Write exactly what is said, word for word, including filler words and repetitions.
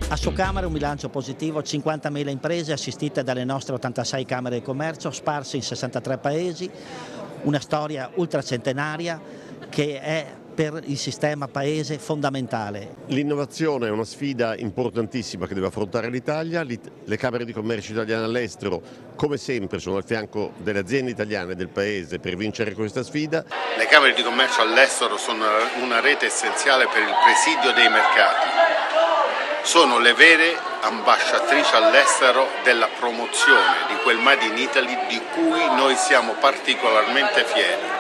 A Socamere un bilancio positivo, cinquantamila imprese assistite dalle nostre ottantasei camere di commercio sparse in sessantatré paesi, una storia ultracentenaria che è per il sistema paese fondamentale. L'innovazione è una sfida importantissima che deve affrontare l'Italia. Le Camere di Commercio italiane all'estero, come sempre, sono al fianco delle aziende italiane del paese per vincere questa sfida. Le Camere di Commercio all'estero sono una rete essenziale per il presidio dei mercati. Sono le vere ambasciatrici all'estero della promozione di quel Made in Italy di cui noi siamo particolarmente fieri.